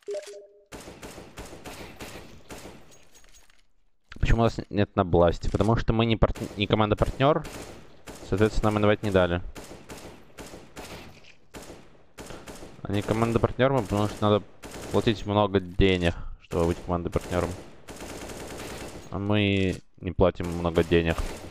Почему у нас нет на бласте? Потому что мы не команда-партнер. Соответственно, нам инвайт не дали. Они команда-партнер, потому что надо платить много денег, чтобы быть командой-партнером. А мы не платим много денег.